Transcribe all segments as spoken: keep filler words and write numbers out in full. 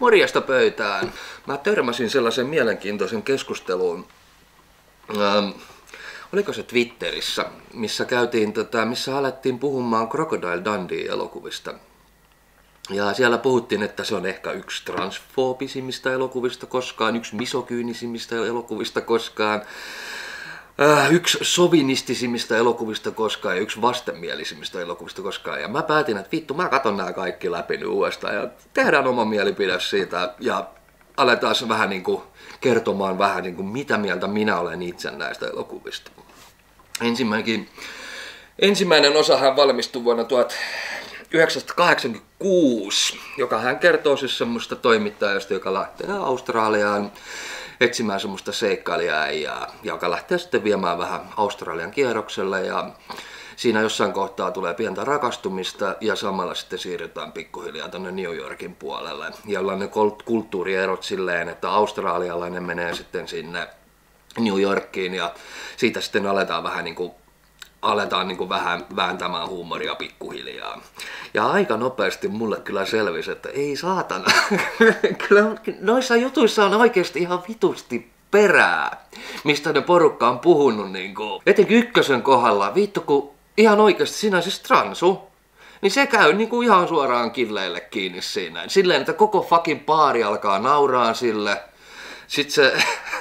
Morjesta pöytään. Mä törmäsin sellaisen mielenkiintoisen keskusteluun. Ähm, oliko se Twitterissä, missä käytiin tätä, missä alettiin puhumaan Crocodile Dundee-elokuvista. Ja siellä puhuttiin, että se on ehkä yksi transfoobisimmista elokuvista koskaan, yksi misokyynisimmistä elokuvista koskaan, äh, yksi sovinistisimmista elokuvista koskaan ja yksi vastenmielisimmistä elokuvista koskaan. Ja mä päätin, että vittu, mä katon nämä kaikki läpi nyt uudestaan ja tehdään oma mielipide siitä ja aletaan vähän niin kuin kertomaan vähän niin kuin mitä mieltä minä olen itse näistä elokuvista. Ensimmäinen, ensimmäinen osahan valmistui vuonna tuhatyhdeksänsataakahdeksankymmentäkuusi, joka hän kertoo siis semmoista toimittajasta, joka lähtee Australiaan etsimään semmoista seikkailijaa, joka lähtee sitten viemään vähän Australian kierrokselle ja siinä jossain kohtaa tulee pientä rakastumista ja samalla sitten siirrytään pikkuhiljaa tuonne New Yorkin puolelle. Ja ollaan ne kulttuurierot silleen, että australialainen menee sitten sinne New Yorkiin ja siitä sitten aletaan vähän niin kuin aletaan niin kuin vähän vääntämään huumoria pikkuhiljaa. Ja aika nopeasti mulle kyllä selvisi, että ei saatana. Kyllä noissa jutuissa on oikeasti ihan vitusti perää, mistä ne porukka on puhunut. Niin kuin. Etenkin ykkösen kohdalla, vittu kun ihan oikeasti siinä siis transu, niin se käy niin kuin ihan suoraan killeille kiinni siinä. Silleen, että koko fucking baari alkaa nauraa sille. Sitten se...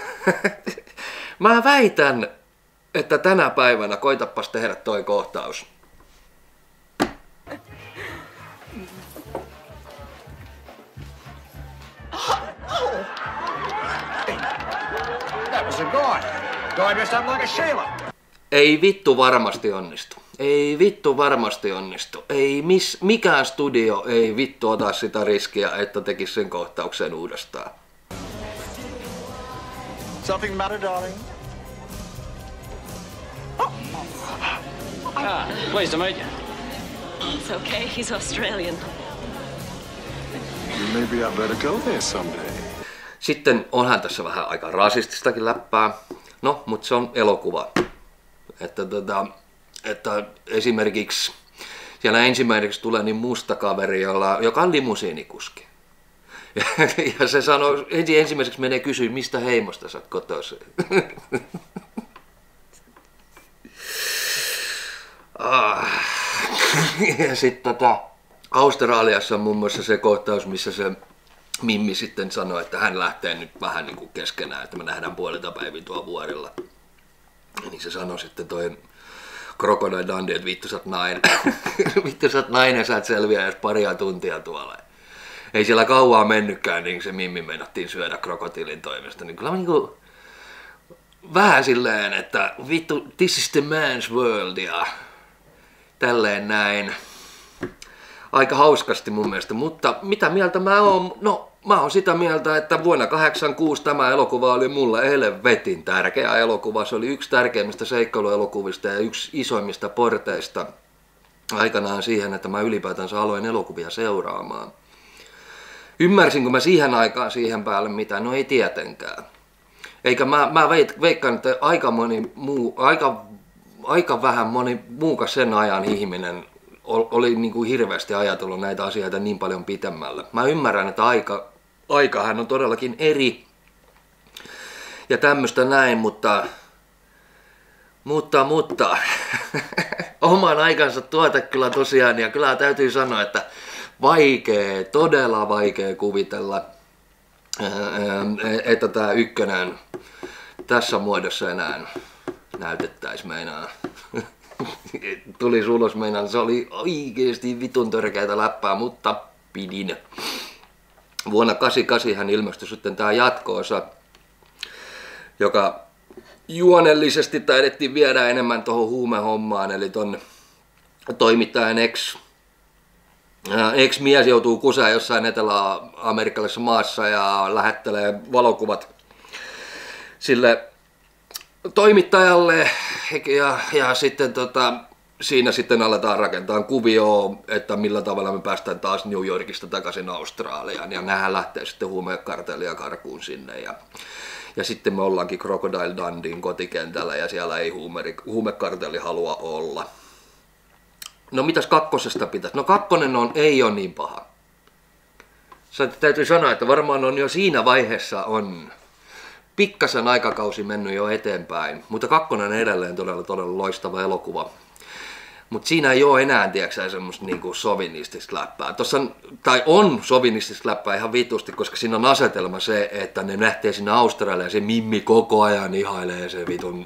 Mä väitän, että tänä päivänä koitapas tehdä toi kohtaus. That was a guy. Guy dressed up like a Sheila. Ei vittu varmasti onnistu. Ei vittu varmasti onnistu. Ei mis, mikään studio ei vittu ota sitä riskiä, että tekisi sen kohtauksen uudestaan. Something the matter, darling? Ah, pleased to meet you. It's okay, he's Australian. Maybe I better go there someday. Sitten onhan tässä vähän aika rasististakin läppää. No, mutta se on elokuva. Että, tota, että esimerkiksi siellä ensimmäiseksi tulee niin musta kaveri, jolla, joka on limusiinikuski. Ja, ja se sanoo, ensin ensimmäiseksi menee kysyä, mistä heimosta sä oot kotoisin. Ah. Ja sitten tota, Australiassa on muun muassa se kohtaus, missä se Mimmi sitten sanoi, että hän lähtee nyt vähän niin kuin keskenään, että me nähdään puolilta päivin tuolla vuorilla. Niin se sanoi sitten toi Crocodile Dundee, että vittu sä oot nainen. Vittu sä oot nainen, sä et selviä edes paria tuntia tuolla. Ei siellä kauaa mennytkään, niin se Mimmi meinattiin syödä krokotiilin toimesta. Niin kyllä niin kuin vähän silleen, että vittu, this is the man's world ja tälleen näin. Aika hauskasti mun mielestä, mutta mitä mieltä mä oon? No, mä oon sitä mieltä, että vuonna kahdeksankymmentäkuusi tämä elokuva oli mulle helvetin tärkeä elokuva. Se oli yksi tärkeimmistä seikkailuelokuvista ja yksi isoimmista porteista aikanaan siihen, että mä ylipäätänsä aloin elokuvia seuraamaan. Ymmärsinkö mä siihen aikaan siihen päälle mitään? No ei tietenkään. Eikä mä, mä veikkaan, että aika, moni muu, aika, aika vähän moni muukas sen ajan ihminen oli niin kuin hirveästi ajatellut näitä asioita niin paljon pitemmälle. Mä ymmärrän, että aika, aikahan on todellakin eri ja tämmöistä näin, mutta, mutta, mutta oman aikansa tuote kyllä tosiaan, ja kyllä täytyy sanoa, että vaikea, todella vaikea kuvitella, että tämä ykkönen tässä muodossa enää näytettäisiin meinaa. Tuli ulos meinaan, se oli oikeesti vitun törkeätä läppää, mutta pidin. Vuonna kahdeksankymmentäkahdeksan hän ilmestyi sitten tää jatko-osa, joka juonellisesti taidettiin viedä enemmän tuohon huumehommaan, eli ton toimittajan ex, ex-mies joutuu kuseen jossain etelä-amerikkalaisessa maassa ja lähettelee valokuvat sille toimittajalle ja, ja sitten tota, siinä sitten aletaan rakentaa kuvioon, että millä tavalla me päästään taas New Yorkista takaisin Australiaan ja nämähän lähtee sitten huumekartellia karkuun sinne ja, ja sitten me ollaankin Crocodile Dundeen kotikentällä ja siellä ei huumeri, huumekartelli halua olla. No mitäs kakkosesta pitäisi? No kakkonen on, ei ole niin paha. Täytyy sanoa, että varmaan on jo siinä vaiheessa on pikkasen aikakausi mennyt jo eteenpäin, mutta kakkonen on edelleen todella, todella loistava elokuva. Mutta siinä ei ole enää, tiedätkö, semmoista niinku sovinistista läppää. Tossa on, tai on sovinistista läppää ihan vitusti, koska siinä on asetelma se, että ne lähtee sinne Australiaan ja se Mimmi koko ajan ihailee se vitun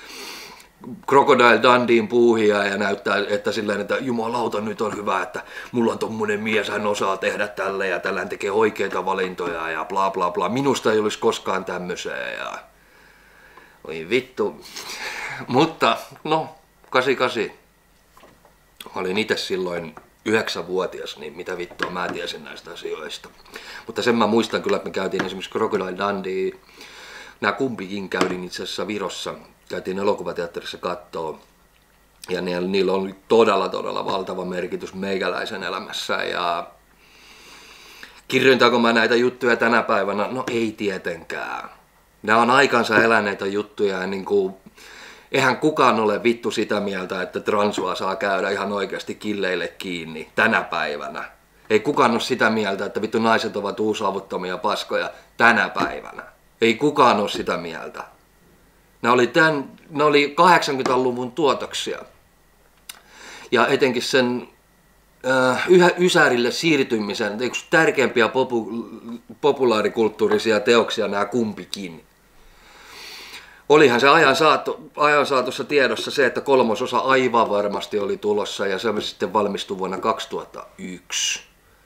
Crocodile Dundeen puuhia ja näyttää, että silleen, että jumalauta, nyt on hyvä, että mulla on tommonen mies, hän osaa tehdä tälle ja tällä tekee oikeita valintoja ja bla bla bla. Minusta ei olisi koskaan tämmöiseen ja oi vittu. Mutta no, kahdeksankymmentäkahdeksan. Olin itse silloin yhdeksänvuotias, niin mitä vittua mä tiesin näistä asioista. Mutta sen mä muistan kyllä, että me käytiin esimerkiksi Crocodile Dundee. Nämä kumpikin käydin itse asiassa Virossa. Käytiin elokuvateatterissa kattoo. Ja niillä oli todella, todella valtava merkitys meikäläisen elämässä. Ja kirjoitanko mä näitä juttuja tänä päivänä? No ei tietenkään. Nämä on aikansa eläneitä juttuja ja niin kuin eihän kukaan ole vittu sitä mieltä, että transua saa käydä ihan oikeasti killeille kiinni tänä päivänä. Ei kukaan ole sitä mieltä, että vittu naiset ovat uusavuttomia paskoja tänä päivänä. Ei kukaan ole sitä mieltä. Ne oli, tämän, ne oli kahdeksankymmentäluvun tuotoksia. Ja etenkin sen äh, yhä ysärille siirtymisen yksi tärkeimpiä popu, populaarikulttuurisia teoksia nämä kumpikin. Olihan se ajan, saatu, ajan saatossa tiedossa se, että kolmososa aivan varmasti oli tulossa ja se sitten valmistui vuonna kaksituhattayksi.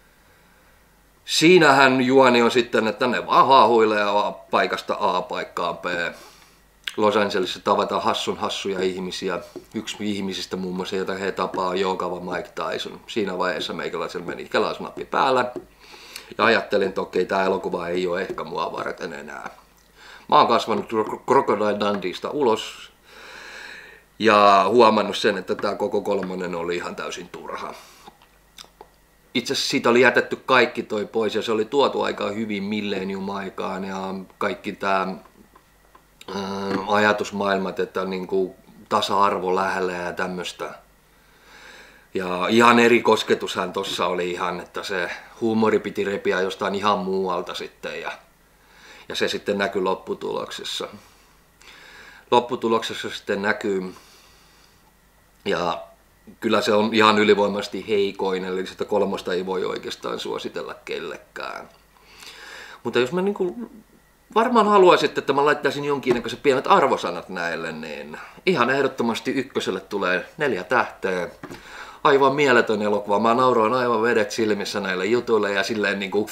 Siinähän juoni on sitten, että ne vaan haahuilee paikasta A paikkaan B. Los Angelesissa tavataan hassun hassuja ihmisiä. Yksi ihmisistä muun muassa, jota he tapaa, joogava Mike Tyson. Siinä vaiheessa meikäläisellä meni kelasnappi päällä. Ja ajattelin, että okei, tämä elokuva ei ole ehkä mua varten enää. Mä oon kasvanut Crocodile Dundeesta ulos ja huomannut sen, että tämä koko kolmonen oli ihan täysin turha. Itse asiassa siitä oli jätetty kaikki toi pois ja se oli tuotu aika hyvin millennium-aikaan ja kaikki tämä ajatusmaailmat, että niinku tasa-arvo lähellä ja tämmöistä. Ja ihan eri kosketushan tossa oli ihan, että se huumori piti repiä jostain ihan muualta sitten ja Ja se sitten näkyy lopputuloksessa. Lopputuloksessa sitten näkyy, ja kyllä se on ihan ylivoimaisesti heikoin, eli sitä kolmosta ei voi oikeastaan suositella kellekään. Mutta jos mä niinku varmaan haluaisin, että mä laittaisin jonkinnäköiset pienet arvosanat näille, niin ihan ehdottomasti ykköselle tulee neljä tähteä. Aivan mieletön elokuva. Mä nauroin aivan vedet silmissä näille jutuille ja silleen niinku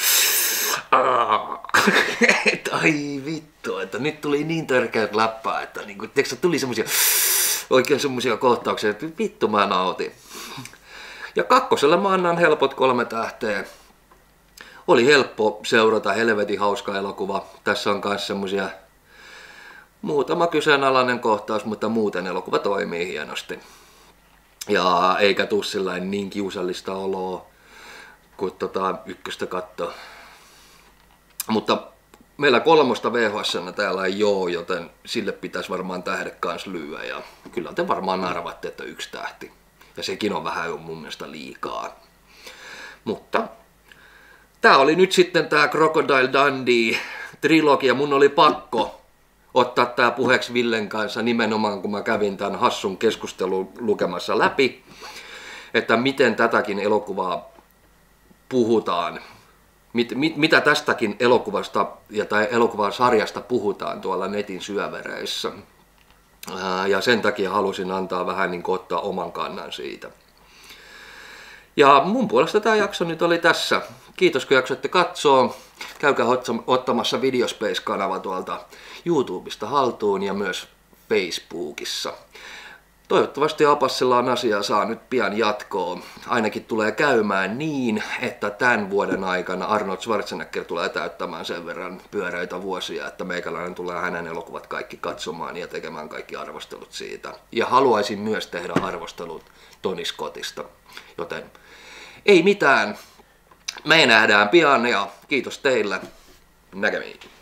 ai vittu, että nyt tuli niin törkeät läppää, että niinku, tiiäksä, tuli semmosia oikein semmosia kohtauksia, että vittu mä nautin. Ja kakkoselle mä annan helpot kolme tähteä. Oli helppo seurata, helvetin hauska elokuva. Tässä on myös semmosia muutama kyseenalainen kohtaus, mutta muuten elokuva toimii hienosti. Ja eikä tuu sillain niin kiusallista oloa, kun tota ykköstä katsoo. Mutta meillä kolmosta V H S:nä täällä ei oo, joten sille pitäisi varmaan tähde kans lyödä. Ja kyllä te varmaan arvatte, että yksi tähti. Ja sekin on vähän jo mun mielestä liikaa. Mutta tää oli nyt sitten tää Crocodile Dundee trilogia. Mun oli pakko ottaa tää puheeksi Villen kanssa nimenomaan, kun mä kävin tämän hassun keskustelun lukemassa läpi, että miten tätäkin elokuvaa puhutaan. Mit, mit, mitä tästäkin elokuvasta ja tai elokuvan sarjasta puhutaan tuolla netin syövereissä. Ää, ja sen takia halusin antaa vähän niin kuin ottaa oman kannan siitä. Ja mun puolesta tämä jakso nyt oli tässä. Kiitos kun jaksoitte katsoa. Käykää ottamassa Videospace-kanava tuolta YouTubesta haltuun ja myös Facebookissa. Toivottavasti Apassillaan asiaa saa nyt pian jatkoa. Ainakin tulee käymään niin, että tämän vuoden aikana Arnold Schwarzenegger tulee täyttämään sen verran pyöreitä vuosia, että meikäläinen tulee hänen elokuvat kaikki katsomaan ja tekemään kaikki arvostelut siitä. Ja haluaisin myös tehdä arvostelut Tony Scottista, joten ei mitään. Me nähdään pian ja kiitos teille. Näkemiin.